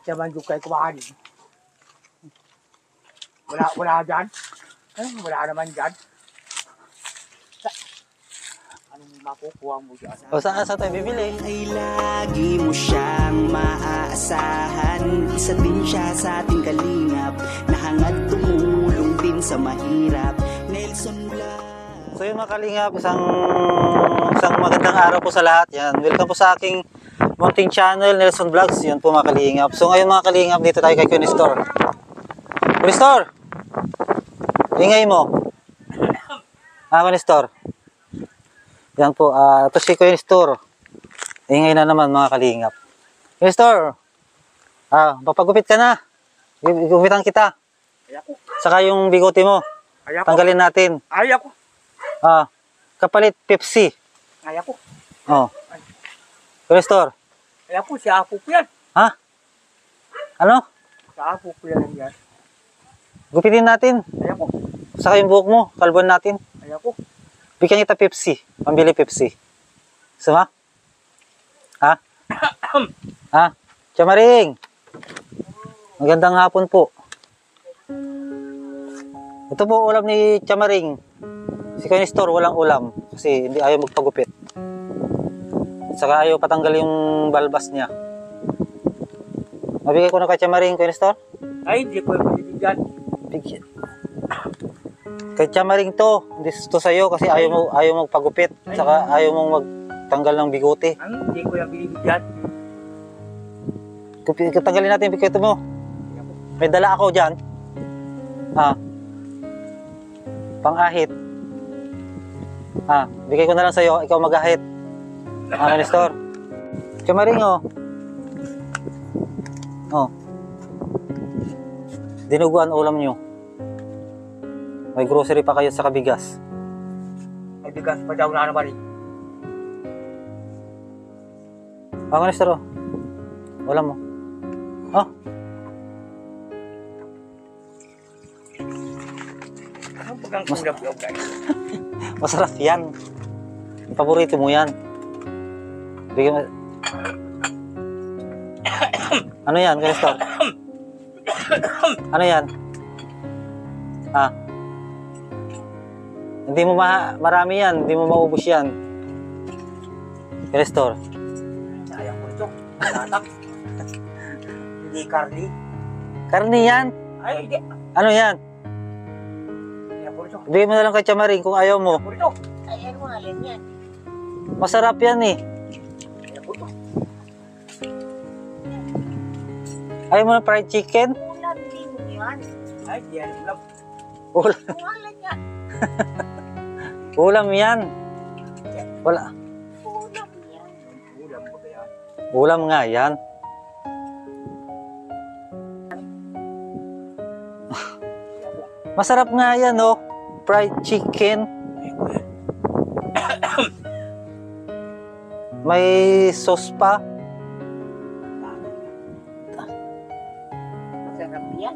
Maliit naman yung kay kumain. Wala dyan. Wala naman dyan. Anong makukuha mo dyan? O saan tayo bibili? Ay lagi mo siyang maaasahan. Isa din siya sa ating kalingap, nahangad tumulong din sa mahirap. Nelson Vlog. So yun mga kalingap, isang magandang araw po sa lahat. Yan, welcome po sa aking munting channel, Nelson Vlogs. Yun po mga kalingap. So ngayon mga kalingap, dito tayo kay Kunistor. Kunistor! Ingay mo. Kunistor. Yan po, ito si Kunistor. Ingay na naman mga kalingap. Kunistor! Papagupit ka na. Gupitan kita. Ayako. Saka yung bigote mo. Ayako. Tanggalin natin. Ayako. Kapalit Pepsi. Ayako. Oh. Kunistor. Ayako, siya ako po yan. Ha? Ano? Siya ako po yan yan. Gupitin natin. Ayako. Saka yung buhok mo, kalbuan natin. Ayako. Bigyan kita Pepsi. Pambili Pepsi. Sama? Ha? Chamaring! Magandang hapon po. Ito po ulam ni Chamaring. Si Kunistor walang ulam. Kasi hindi ayaw magpagupit. Saka ayaw patanggal yung balbas niya. Mabigay ko na kay Chamaring, Kunistor? Ay, hindi ko yung bibigyan. Bigyan. Kay Chamaring to, hindi to sa'yo kasi ayaw mo magpagupit. Saka ayaw mong magtanggal ng bigote. Hindi ko yung bibigyan. Tanggalin natin yung bigote mo. May dala ako dyan. Pang-ahit. Bigay ko na lang sa'yo, ikaw mag-ahit. Kunistor. Chamaring dinuguan ulam nyo. May grocery pa kayo sa kabigas. May bigas pa daw na naman eh. Kunistor, ulam mo. Anong bagang kulap yung guys? Masarap yan. Paborito mo yan. Bigyan mo. Ano yan, Kunistor? Ano yan? Hindi mo marami yan. Hindi mo maubos yan. Kunistor. Sayang ko ito. Latak. Hindi karni. Karni yan. Ay, hindi. Ano yan? Sayang ko ito. Bigyan mo na lang kay Chamaring kung ayaw mo. Sayang ko ito. Ay, ano nga lang yan? Masarap yan eh. Sayang ko ito. Ayaw mo na fried chicken? Ulam din yan. Ay, di yan ulam. Ulam, Pangalan niya. ulam yan. Wala. Ulam yan. Ulam ko ba yan? Ulam nga yan. Masarap nga yan, oh. Fried chicken. May sauce pa. Masarap yan.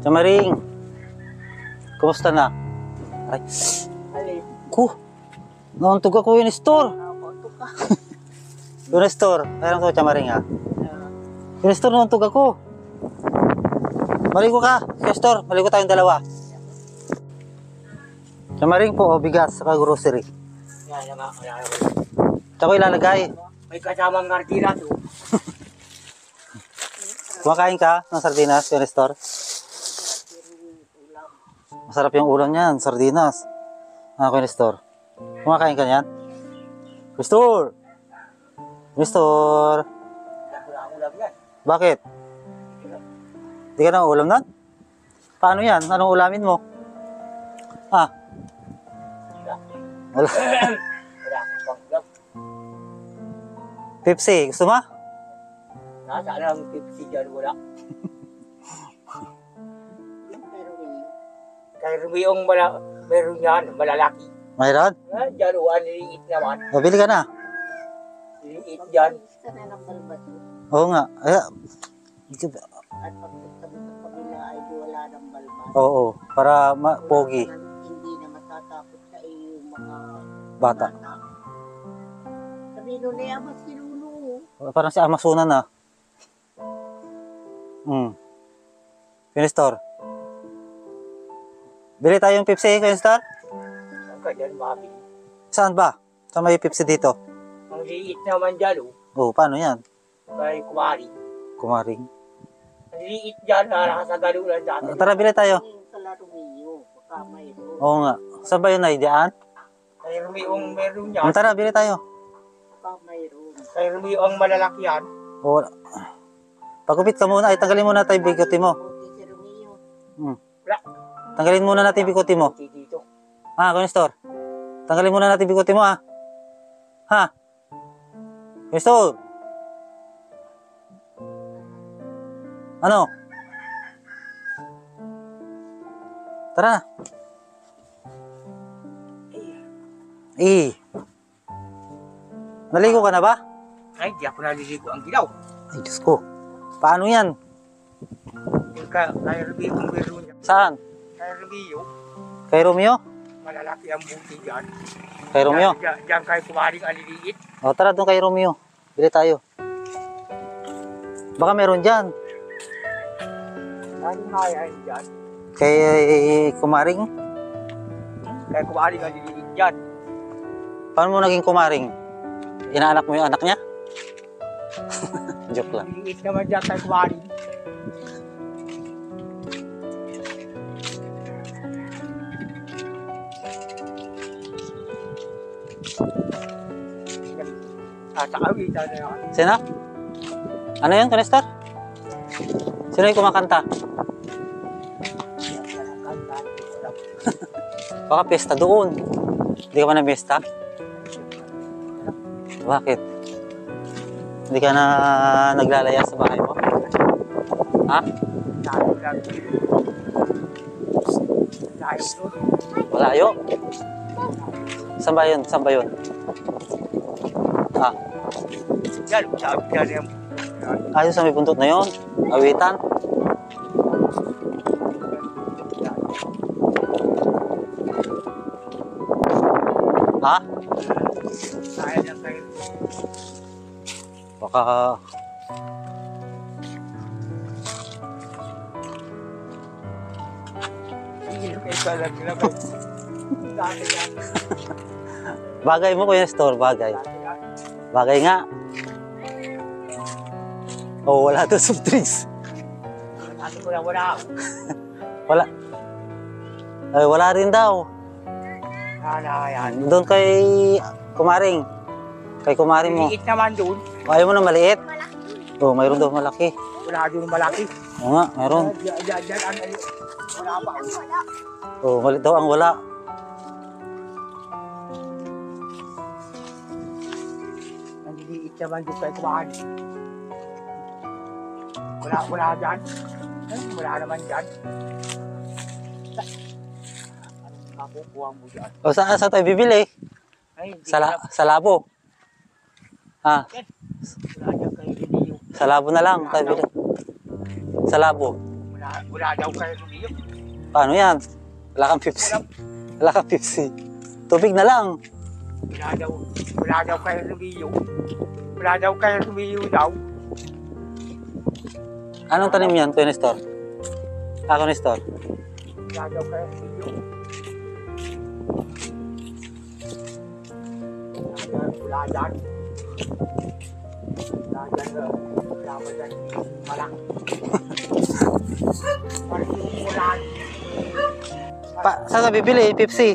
Chamaring. Kumusta na? Ay. Alin. Nauntog ako yung store. Ako ka. Yung store. Ayan ko, Chamaring ha. Yung store, nauntog ako. Maligo ka. Yung store, maligo tayong dalawa. Chamaring po, bigas, saka grocery. Yan nga. Tsaka ilalagay. May kasamang ngartira to. Kumakain ka ng sardinas, yung store? Masarap yung ulam niyan, sardinas. Ako yung store. Kumakain ka niyan? Store! Store! Ulam yan. Bakit? Hindi ka na ulam na? Paano yan? Anong ulamin mo? Ah? Wala. Wala akong pangulam. Pepsi, gusto mo? Nasa lang tipsy dyan, wala. Kaya rumiyong meron yan, malalaki. Mayroon? Dyan, liit naman. Mabili ka na? Liit dyan. Isa na ng balbas. Oo nga. Ay, At pagpunta mo sa kabila ay wala ng balbas. oo, para pogi. Hindi na matatakot sa iyo mga Bata. Sabi nun niya, mas sinuno. Parang si Amazonan na. Finistor. Bili tayong Pepsi, Finistor? Ang kanya mabili. Saan ba? Saan may Pepsi dito? Ang liit naman dyan, Oh, paano yan? kay kumari. Kumaring. Ang liit dyan, nakasagalulan dyan. Tara, bili tayo. Yung sa Larumiyo, baka mayroon. Oo nga. Saan ba yun ay? Diyan? Kay rumiyong meron yan. Tara, bili tayo. Baka mayroon. Kay rumiyong malalaki yan. Oo. Pagupit ka muna. Ay, tanggalin muna tayo biguti mo. Buti si Romeo. Wala. Tanggalin muna natin biguti mo. Dito. Ah, Finistor. Tanggalin muna natin biguti mo, ah. Ha? Finistor. Ano? Tara na. Naligo ka na ba? Ay, di ako naliligo ang gilaw. Ay, Diyos ko. Paano yan? Kay rumiyong meron yan. Saan? Kay rumiyong, Kay Romeo? malalaki ang buti dyan. Kay Romeo? Diyan kay kumaring aliliit. O, tara doon kay Romeo. Bili tayo. Baka meron dyan. Ano nga yan dyan? Kay Kumaring? Kay kumaring aliliit dyan. Paano mo naging Kumaring? Inaanak mo yung anak niya? Joke lang. Aliliit naman dyan kay kumaring. Sa kawitan na yan. Sino? Ano yun, Kanestar? Sino yung kumakanta? Baka pesta doon. Hindi ka pa na pesta? Bakit? Hindi ka na naglalaya sa bahay mo? Ha? Malayo? Saan ba yun? Saan ba yun? Ha? Yan, sabi ka rin. Ayos sa may buntot na yun? Awitan? Ha? Kaya lang kayo. Baka... Hindi ka lang nila kayo. Dati yan. Bagay mo, Kuya Store, bagay. Dati yan. Bagay nga. Oh, wala to soft drinks. Dati ko lang wala ako. Wala. Ay, wala rin daw. Yan. Doon kay Kumaring. Kay Kumaring mo. Liit naman doon. Ayaw mo na maliit? Oh, mayroon daw malaki. Wala doon malaki. Oo nga, mayroon. Diyan ang wala pa. Oh, malit daw ang wala. Nandiliit naman doon kay kumari. Wala dyan. Wala naman dyan. Anong makukuha mo dyan? O, saan tayo bibili? Ay, hindi Sa labo. Ha? wala dyan kay Liliyo. Sa labo na lang tayo bibili. Sa labo. Wala Wala daw kayo lumiyo. Paano yan? Wala kang Pepsi. Wala kang Pepsi. Tubig na lang. Wala daw kayo lumiyo. Wala daw kayo lumiyo daw. Anong tanim yan, Kuya Nestor? Kuya Nestor. Wala daw kayo lumiyo. Wala dyan. Wala dyan. Wala ba dyan? Wala. Wala. Saan ka bibili? Pepsi.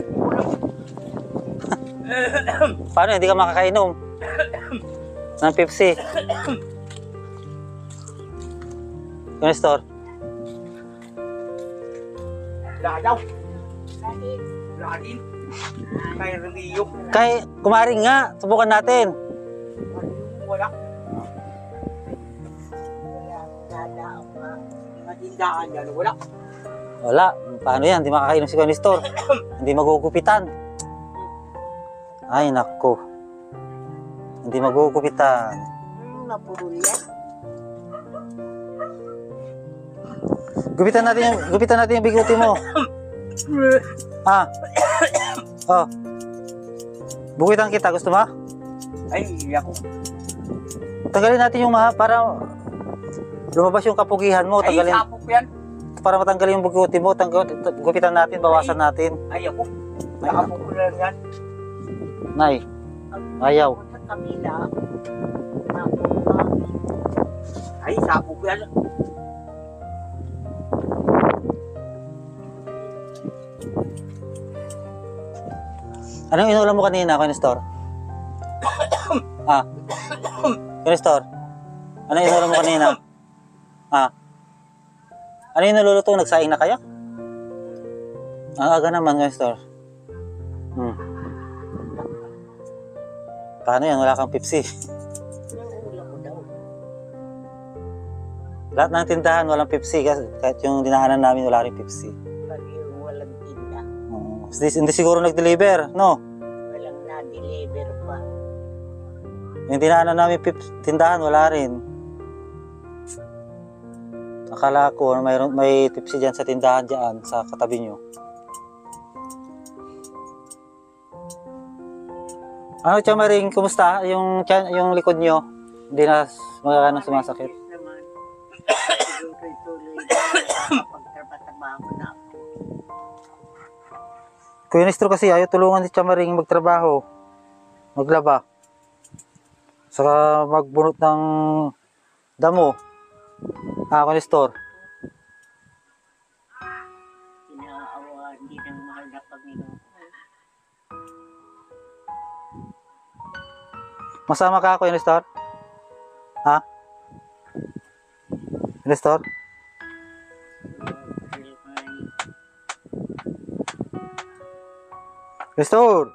Paano? Hindi ka makakainom ng Pepsi. Kuya Nestor. Wala daw. Wala din. Kayo lumiyo. Kay, kumaring nga. Subukan natin. Wala. Matindaan yan, wala. Wala. Paano yan? Hindi makakainom si Kuya Nestor. Hindi magugupitan. Ay, nako. Hindi magugupitan. Mapurul yan. Gupitan natin yung biguti mo. Ah. Oh. Bukitan kita, gusto mo? Ay, ako. Tanggalin natin yung para lumabas yung kapugihan mo. Ay, Tanggalin sapok yan. para matanggalin yung biguti mo. Gupitan natin, bawasan natin. Ay, ako. Nakapok ko lang yan. Nay, ayaw. Sa kabila. Ay, sapok yan. Anong inulam mo kanina, Kuya Nestor? Ah. Kuya Nestor, anong inulam mo kanina? Ah. Ano yung naluluto? Nagsaing na kayo? Ang aga naman, Kuya Nestor. Paano yan? Wala kang Pepsi. Ulam mo daw. Lahat ng tindahan, walang Pepsi. Kahit yung dinaanan namin, wala rin Pepsi. Pag yung walang tinda. Hindi siguro nag-deliver, no? Walang na-deliver pa. Yung dinaanan namin tindahan, wala rin. Akala ko may Pepsi dyan sa tindahan dyan, sa katabi nyo. Ano, Chamaring, kumusta? Yung likod nyo, hindi na sumasakit. Ayos naman. Tuloy-tuloy na pagtrabaho na ako. Kuya Nestor kasi ayaw tulungan si Chamaring magtrabaho, maglaba, saka magbunot ng damo. Kuya Nestor. Pinaawa, hindi ng mahal na Panginoon. Masama ka, Kuya Nestor? Ha? Kuya Nestor? Nestor!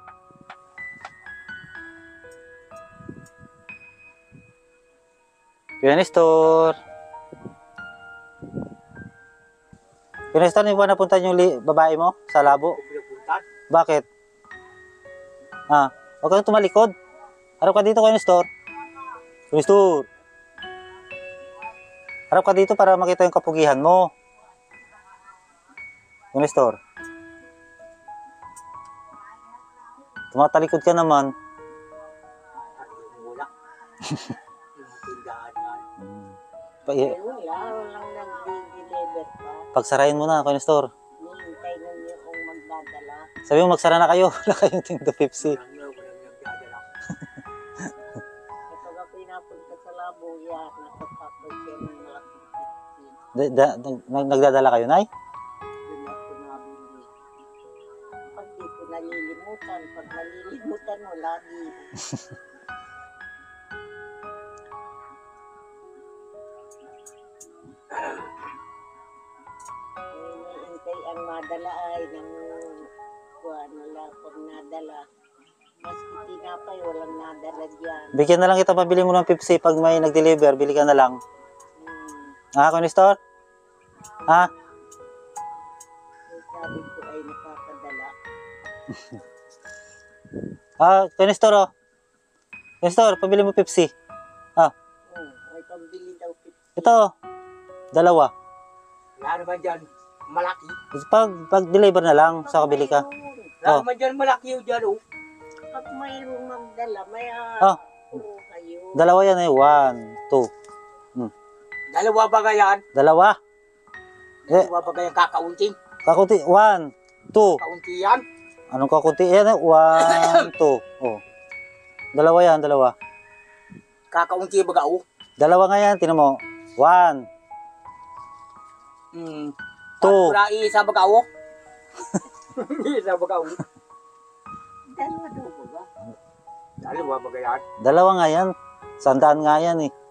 Kuya Nestor! Kuya Nestor, hindi ba napunta yung babae mo sa labo? Pinapuntan. Bakit? Huwag kang tumalikod. Harap ka dito, Kuya Nestor. Kuya Nestor! Harap ka dito para makita yung kapugihan mo. Kuya Nestor. Tumatalikod ka naman. Wala. Yung tindahan yan. Walang nag-deliver pa. Pagsarayin mo na, Kuya Nestor. Hintay na niyo kung magdadala. Sabi mo, magsara na kayo. Wala kayong Tindo Pepsi. Walang nagdadala. Kapag ako pinapunta sa labo, yan, nakatapos yan ng malaking pipsi. Nagdadala kayo, Nay? Doon ako nabili. Pag di ko nalilimutan, pag nalilimutan mo, lagi. Hintay ang madala ay ng kuwan, wala pag nadala. Maski tinapay, walang nadala dyan. Bigyan na lang kita pabili mo ng Pepsi pag may nag-deliver. Bili ka na lang. Kuya Nestor? Sabi ko ay nakakadala. Kuya Nestor, oh. Kuya Nestor, pabili mo Pepsi. May pambili daw. Ito, 2. Wala naman dyan. Malaki. Pag-deliver na lang sa kabili ka. Wala Oh. naman dyan malaki yun dyan, oh. Pag mayroong magdala, may Oh. puro kayo. Dalawa yan eh. 1, 2. Dalawa ba yan? Dalawa. Dalawa ba yan kakaunting? Kakunti. 1, 2. Kaunti yan? Anong kakunti? Yan eh. 1, 2. Oh. Dalawa yan, dalawa. Kakaunti ba oh? Dalawa nga yan. Tinan mo. 1, Hmm. 2. Wala isa ba oh? Isa ba oh? Dalawa daw ba? Dalawa ba yan? Dalawa nga yan. 100 nga yan eh.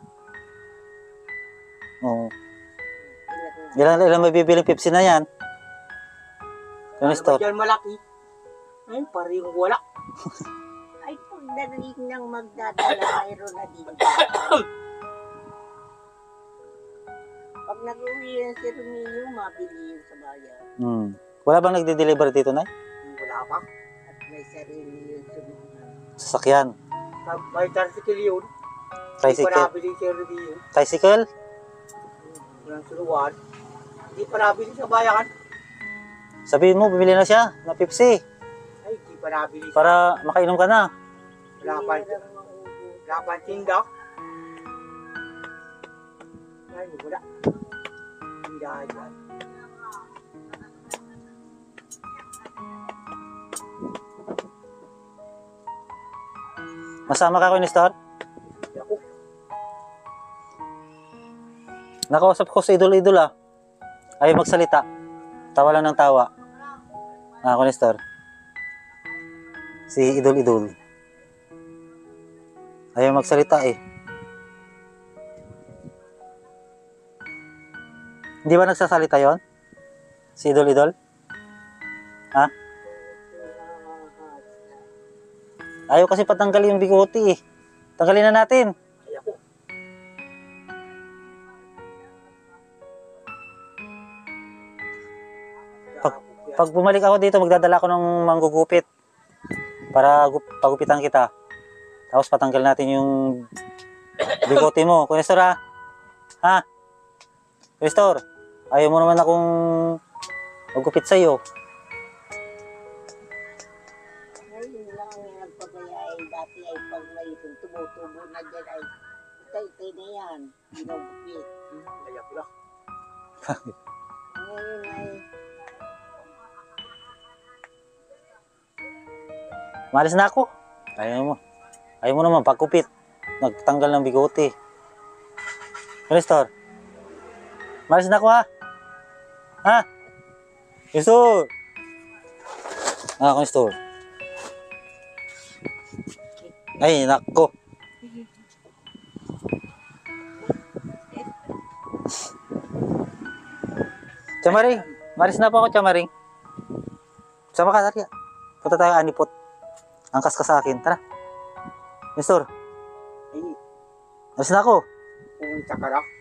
Oh. Ilan may bibiling Pepsi na yan? Ano Store. ba dyan malaki? Ay, parang wala. Ay, pagdating ng magdadala, mayroon na din. Pag nag-uwi yan si Romeo, mabili yun sa bayan. Wala bang nagde-deliver dito, Nay? Wala pa. At may sarili yun sumunod. Sasakyan. May tricycle yun. Hindi pa Tricycle. nabili si Review. Tricycle? Walang suluan. Hindi pa nabili sa bayan. Sabihin mo, bumili na siya na Pepsi Ay, hindi pa nabili. para makainom ka na. Wala pa tinda. Ay, wala. Tinda dyan. Masama ka ko ni Star? Ako. Nakausap ko sa idol-idol ah. Ayaw magsalita. Tawa lang ng tawa. Ko ni Star. Si idol-idol. Ayaw magsalita eh. Hindi ba nagsasalita yon? Si idol-idol? Ha? Ayaw kasi patanggalin yung bigote eh. Tanggalin na natin. Ay, ako. Pag bumalik ako dito, magdadala ako ng manggugupit para pagupitan kita. Tapos patanggal natin yung bigote mo. Kunestor ha? Ha? Kunestor, ayaw mo naman akong magupit sa'yo. Ngayon lang ang nagpapayay. Dati ay pag may tumutubo na dyan ay itay-itay na yan. Ginugupit. Ay, ako lang. Ngayon ay Malis na ako. Ayaw mo naman pagkupit. Nagtanggal ng bigote. Kunestor, malis na ako ha? Ha? Kunestor! Kunestor. Ay, nako. Chamaring, malis na po ako, Chamaring. Sama ka, tari. Punta tayo anipot. Angkas ka sa akin, tara. Nestor, Ay, malis na ako. pumunta ka lang.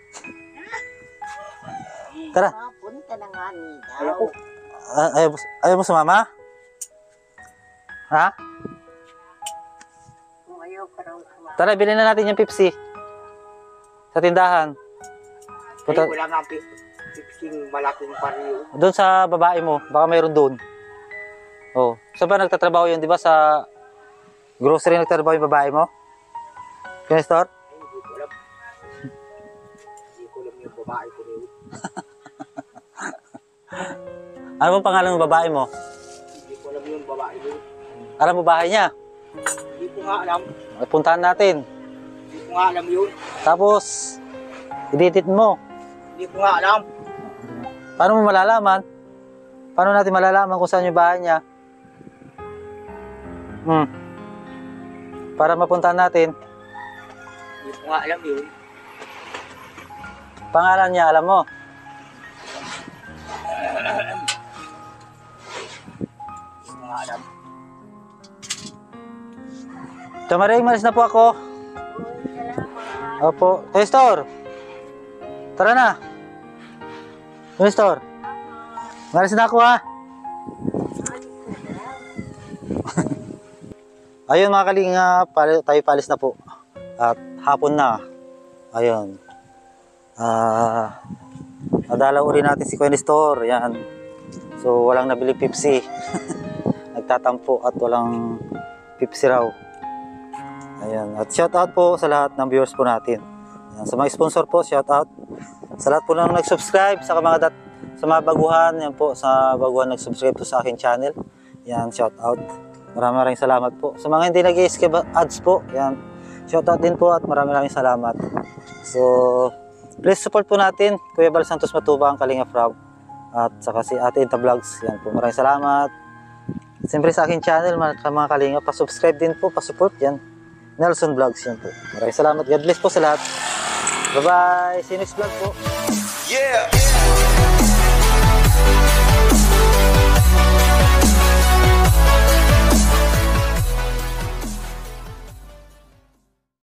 Tara. punta na nga ni Ay, ako. daw. Ayaw mo sumama? Ha? Kung ayaw ka raw sumama. Tara, bilhin na natin yung Pepsi. Sa tindahan. Punta, Ay, wala nga pipsing malaking pariyo. doon sa babae mo, baka mayroon doon. Oh, saan ba nagtatrabaho yun, di ba? Sa grocery nagtatrabaho yung babae mo? Kunestor? Ay, hindi ko alam. Hindi ko alam yung babae ko rin. Ano bang pangalan ng babae mo? Hindi ko alam yung babae ko. Alam mo bahay niya? Hindi ko nga alam. Puntahan natin. Hindi ko nga alam yun. Tapos, i-edit mo. Hindi ko nga alam. Paano mo malalaman? Paano natin malalaman kung saan yung bahay niya? Para mapuntahan natin. Hindi ko nga alam yun. Pangalan niya, alam mo? Hindi ko nga alam. Chamaring, malis na po ako. Opo. Kunestor! Tara na. Kunestor! Malis na ako ha. Ayun mga kalinga, tayo palis na po. At hapon na. Ayun. Nadalaw rin natin si Kuya Nestor. Yan. So, walang nabili Pepsi. Nagtatampo at walang Pepsi raw. Ayan. At shout out po sa lahat ng viewers po natin. Ayan. Sa mga sponsor po, shout out. Sa lahat po nang nag-subscribe, sa mga baguhan, yan po, sa baguhan nag-subscribe po sa aking channel. Yan, shout out. Maraming salamat po. Sa mga hindi nag-skip ads po, yan, shout out din po at maraming salamat. So, please support po natin, Kuya Bal Santos Matubang, Kalingap Rob, at saka si Ate Inta Vlogs. Yan po, maraming salamat. Siyempre sa aking channel, mga Kalingap, pa-subscribe din po, pa-support yan. Nelson Vlogs, yan po. Maraming salamat. God bless po sa lahat. Bye-bye. See you next vlog po. Yeah.